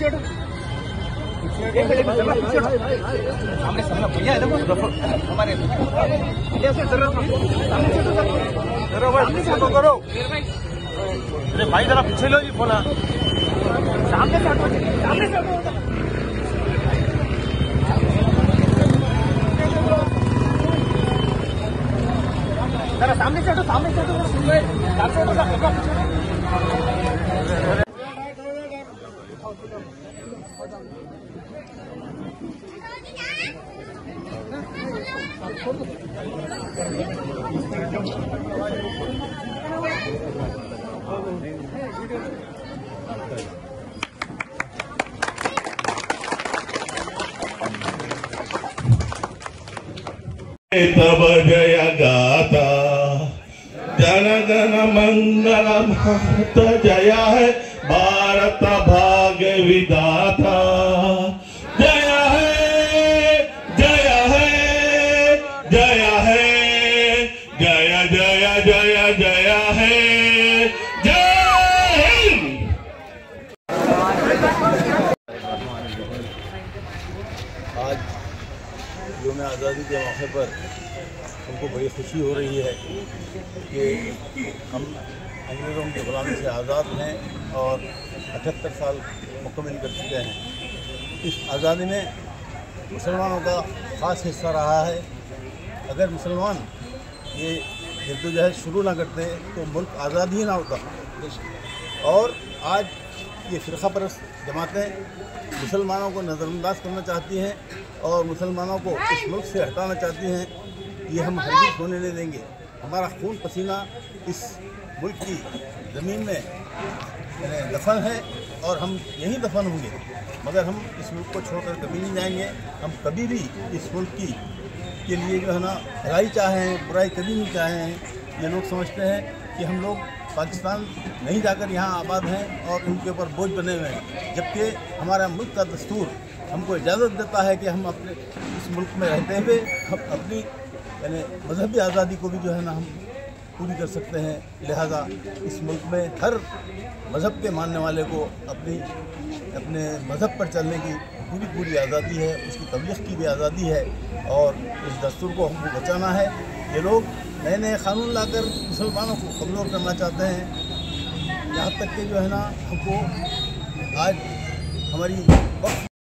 भैया हमारे करो। अरे भाई जरा पीछे लो जी बोला सामने से हटो, सामने से हटो। जरा सामने से हटो, सामने से हटो। तब जय गाता जन गण मंगल भारत जय है भारत भाग्य विधाता जय है जय है जय है जय जय जय जय है जय हिंद। आज यौम आज़ादी के मौके पर हमको बड़ी खुशी हो रही है कि हम अंग्रेज़ों की ग़ुलामी से आज़ाद हैं और 78 साल मुकम्मल कर चुके हैं। इस आज़ादी में मुसलमानों का ख़ास हिस्सा रहा है। अगर मुसलमान ये जद्दोजहद शुरू ना करते तो मुल्क आज़ाद ही ना होता। और आज ये फ़िरक़ा परस्त जमातें मुसलमानों को नज़रअंदाज करना चाहती हैं और मुसलमानों को इस मुल्क से हटाना चाहती हैं। ये हम हरगिज़ होने नहीं देंगे। हमारा खून पसीना इस मुल्क की ज़मीन में दफन है और हम यहीं दफन होंगे, मगर हम इस मुल्क को छोड़कर कभी नहीं जाएंगे। हम कभी भी इस मुल्क के लिए जो है ना भलाई चाहे हैं, बुराई कभी नहीं चाहे हैं। ये लोग समझते हैं कि हम लोग पाकिस्तान नहीं जाकर यहाँ आबाद हैं और उनके ऊपर बोझ बने हुए हैं, जबकि हमारा मुल्क का दस्तूर हमको इजाज़त देता है कि हम अपने इस मुल्क में रहते हुए हम अपनी यानी मजहबी आज़ादी को भी जो है ना हम पूरी कर सकते हैं। लिहाजा इस मुल्क में हर मज़हब के मानने वाले को अपने मज़हब पर चलने की पूरी आज़ादी है, उसकी तबलीग की भी आज़ादी है और इस दस्तूर को हमको बचाना है। ये लोग नए नए क़ानून लाकर मुसलमानों को कमज़ोर करना चाहते हैं, यहाँ तक कि जो है ना हमको आज हमारी